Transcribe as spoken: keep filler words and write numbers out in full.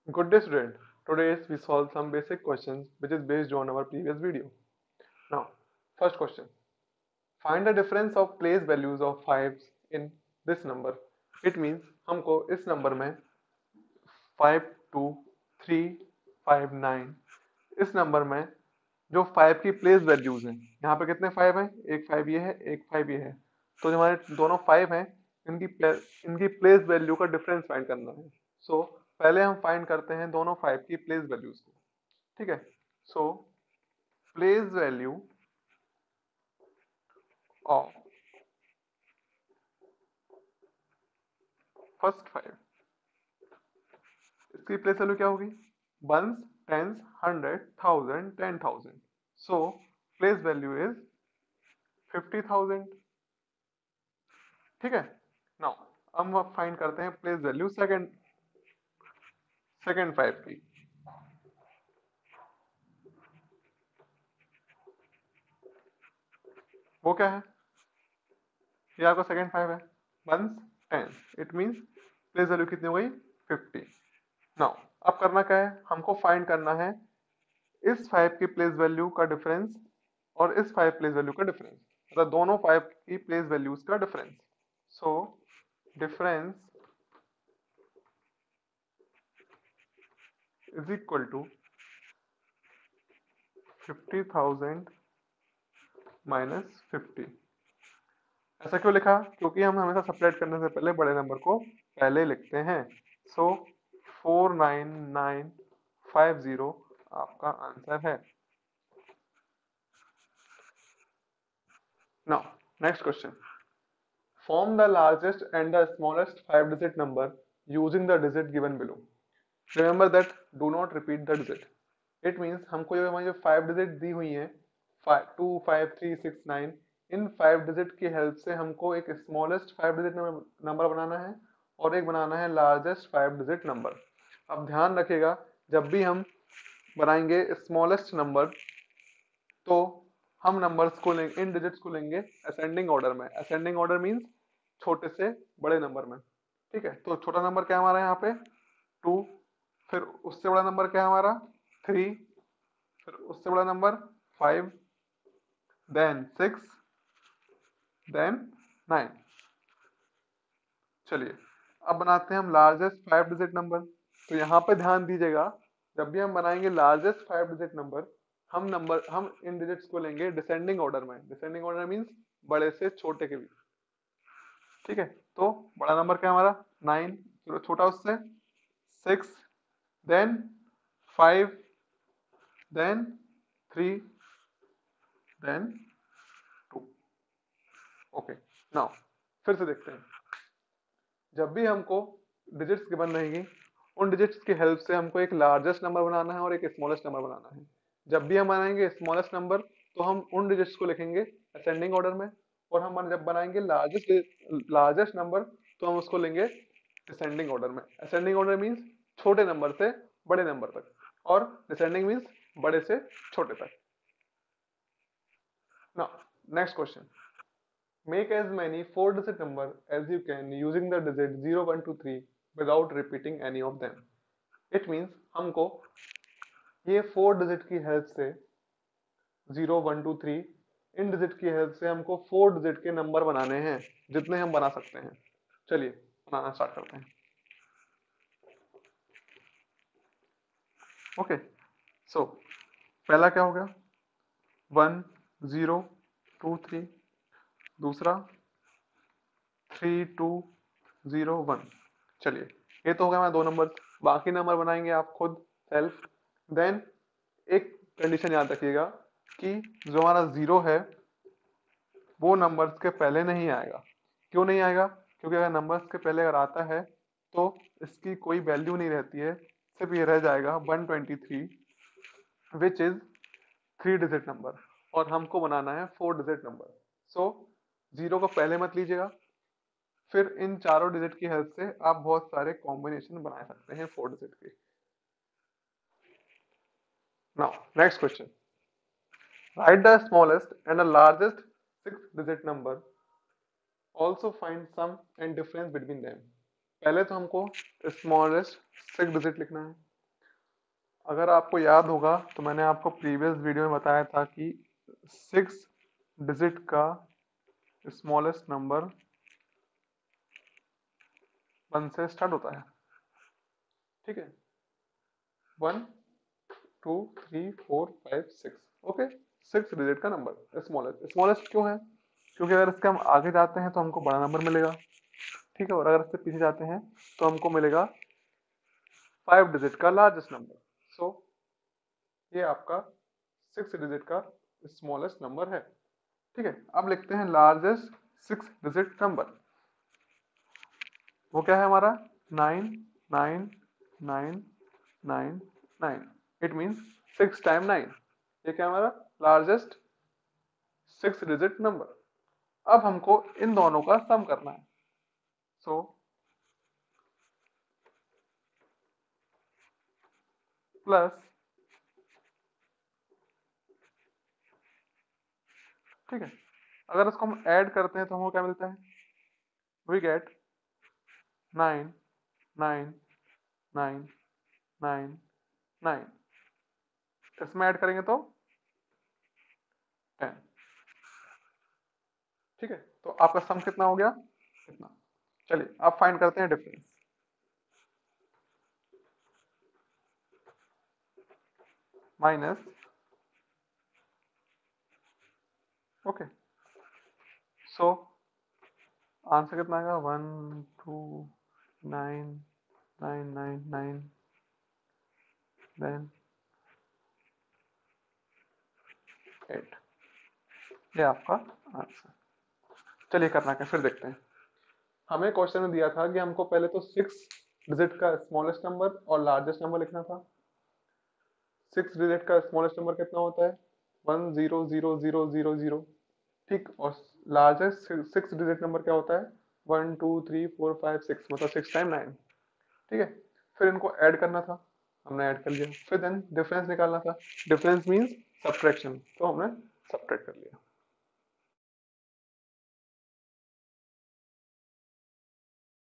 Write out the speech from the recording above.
Good day student. Today we solve some basic questions which is based on our previous video. Now, first question. Find the difference of place values of fives in this number. It means हमको इस number में five two three five nine इस number में जो five की place values हैं, यहाँ पे कितने फाइव हैं? एक फाइव ये है, एक फाइव ये है, तो जो हमारे दोनों फाइव हैं इनकी प्ले, इनकी प्लेस वैल्यू का डिफरेंस फाइंड करना है. सो so, पहले हम फाइंड करते हैं दोनों फाइव की प्लेस वैल्यूज को. ठीक है. So place value of first five, इसकी प्लेस वैल्यू क्या होगी? Ones, tens, hundred, thousand, ten thousand. So place value is fifty thousand. ठीक है. नाउ हम अब फाइंड करते हैं place value second second five की. वो क्या है? ये आपका सेकंड फाइव है. Ones, ten, it means place value कितनी हो गई? फिफ्टी. नाउ अब करना क्या है? हमको फाइंड करना है इस फाइव की प्लेस वैल्यू का डिफरेंस और इस फाइव प्लेस वैल्यू का डिफरेंस, मतलब दोनों फाइव की प्लेस वैल्यूज का difference. So difference is equal to fifty thousand minus fifty. ऐसा क्यों लिखा? क्योंकि हम हमेशा सेपरेट करने से पहले बड़े नंबर को पहले लिखते हैं. So four nine nine five zero आपका आंसर है. Now next question. Form the largest and the smallest five digit number using the digit given below. Remember that do not repeat the digit. It means हमको जो हमारी जो five digit दी हुई है, two five three six nine, इन five digit की help से हमको एक स्मॉलेस्ट फाइव डिजिट नंबर बनाना है और एक बनाना है लार्जेस्ट फाइव डिजिट नंबर. अब ध्यान रखिएगा, जब भी हम बनाएंगे स्मॉलेस्ट नंबर तो हम नंबर्स को लेंगे, इन डिजिट्स को लेंगे असेंडिंग ऑर्डर में. असेंडिंग ऑर्डर मींस छोटे से बड़े नंबर में. ठीक है. तो छोटा नंबर क्या हमारा यहाँ पे? टू. फिर उससे बड़ा नंबर क्या है हमारा? थ्री. फिर उससे बड़ा number five, then six, then nine. चलिए अब बनाते हैं हम लार्जेस्ट फाइव डिजिट नंबर. तो यहाँ पे ध्यान दीजिएगा, जब भी हम बनाएंगे लार्जेस्ट फाइव डिजिट नंबर, हम नंबर हम इन डिजिट्स को लेंगे डिसेंडिंग ऑर्डर में. डिसेंडिंग ऑर्डर मींस बड़े से छोटे के भी. ठीक है. तो बड़ा नंबर क्या है हमारा? नाइन. फिर छोटा उससे six, then five, then three, then two. Okay. Now फिर से देखते हैं. जब भी हमको डिजिट्स गिवन रहेंगी, उन डिजिट्स की हेल्प से हमको एक लार्जेस्ट नंबर बनाना है और एक स्मॉलेस्ट नंबर बनाना है. जब भी हम बनाएंगे स्मॉलेस्ट नंबर तो हम उन डिजिट्स को लिखेंगे असेंडिंग ऑर्डर में, और हम जब बनाएंगे लार्जेस्ट लार्जेस्ट नंबर तो हम उसको लेंगे डिसेंडिंग ऑर्डर में. असेंडिंग ऑर्डर मींस छोटे नंबर से बड़े नंबर तक, और डिसेंडिंग मींस बड़े से छोटे तक. Now next question. Make as many four digit number as you can using the digit zero, one, two, three without repeating any of them. It means हमको ये फोर डिजिट की help से zero, one, two, three, इन digit की help से हमको four digit के number बनाने हैं, जितने हम बना सकते हैं. चलिए बनाना स्टार्ट करते हैं. ओके. सो पहला क्या हो गया? One, zero, two, three. दूसरा थ्री, टू, जीरो, वन. चलिए ये तो हो गया हमारे दो नंबर. बाकी नंबर बनाएंगे आप खुद सेल्फ. देन एक कंडीशन याद रखिएगा कि जो हमारा जीरो है वो नंबर्स के पहले नहीं आएगा. क्यों नहीं आएगा? क्योंकि अगर नंबर्स के पहले अगर आता है तो इसकी कोई वैल्यू नहीं रहती है, सिर्फ ये रह जाएगा one twenty three which is three digit number, और हमको बनाना है four digit number. So zero को पहले मत लीजिएगा. फिर इन चारों डिजिट की हेल्प से आप बहुत सारे कॉम्बिनेशन बना सकते हैं फोर डिजिट के. Now next question. Write the smallest and the largest six digit number, also find sum and difference between them. पहले तो हमको स्मॉलेस्ट सिक्स डिजिट लिखना है, अगर आपको याद होगा तो मैंने आपको प्रीवियस वीडियो में बताया था कि सिक्स डिजिट का स्मॉलेस्ट नंबर वन से स्टार्ट होता है, ठीक है। One two three four five six, okay. Six digit का नंबर स्मॉलेस्ट। स्मॉलेस्ट क्यों है? क्योंकि अगर इसके हम आगे जाते हैं तो हमको बड़ा नंबर मिलेगा, ठीक है, और अगर इससे पीछे जाते हैं तो हमको मिलेगा फाइव डिजिट का लार्जेस्ट नंबर। सो ये आपका सिक्स डिजिट का स्मॉलेस्ट नंबर है, ठीक है। अब लिखते हैं लार्जेस्ट सिक्स डिजिट नंबर। वो क्या है हमारा? Nine nine nine nine nine. It means six time nine. ये क्या हमारा लार्जेस्ट सिक्स डिजिट नंबर। अब हमको इन दोनों का सम करना है। सो प्लस, ठीक है, अगर इसको हम ऐड करते हैं तो हमको क्या मिलता है? We get nine nine nine nine nine. इसमें ऐड करेंगे तो टेन, ठीक है। तो आपका सम कितना हो गया? कितना? चलिए अब फाइंड करते हैं difference. Minus, okay. So answer कितना आएगा? One two nine nine nine nine then eight. ये आपका आंसर। चलिए करना क्या फिर देखते हैं। हमें क्वेश्चन में दिया था कि हमको पहले तो सिक्स डिजिट का स्मॉलेस्ट नंबर और लार्जेस्ट नंबर लिखना था। सिक्स डिजिट का स्मॉलेस्ट नंबर कितना होता है? One zero zero zero zero zero, ठीक। और लार्जेस्ट सिक्स डिजिट नंबर क्या होता है? One two three four five six, मतलब सिक्स टाइम नाइन, ठीक है। फिर इनको ऐड करना था, हमने ऐड कर लिया। फिर देन डिफरेंस निकालना था। डिफरेंस मींस सब्ट्रैक्शन, तो हमने सब्ट्रैक्ट कर लिया।